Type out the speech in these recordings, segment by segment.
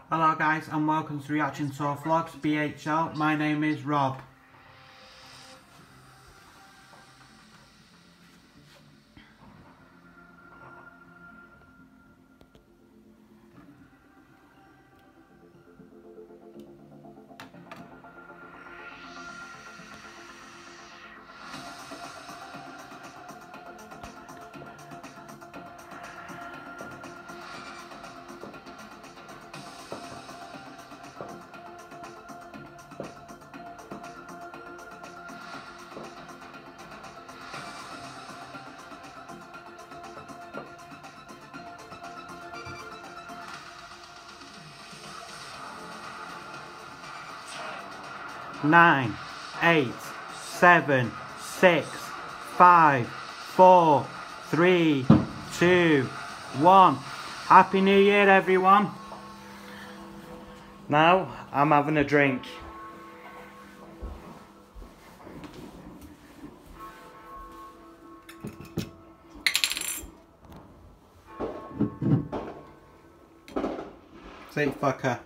Hello guys and welcome to Reaction Tour Vlogs BHL. My name is Rob. Nine, 8, 7, 6, 5, 4, 3, 2, 1. Happy New Year everyone. Now I'm having a drink. Say fucker.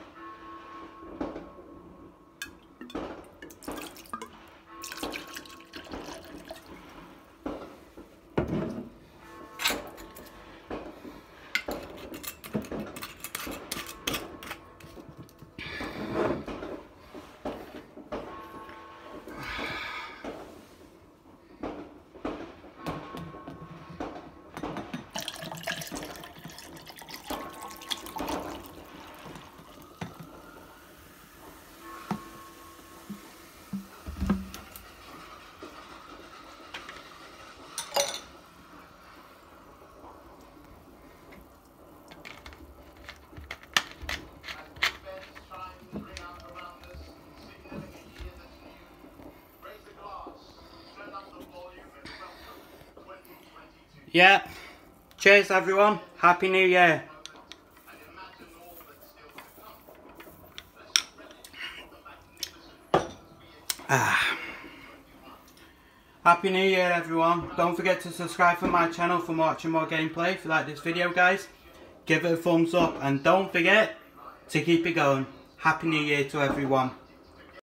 Yeah, cheers everyone, Happy New Year. Happy New Year everyone. Don't forget to subscribe for my channel for watching more gameplay. If you like this video guys, give it a thumbs up and don't forget to keep it going. Happy New Year to everyone.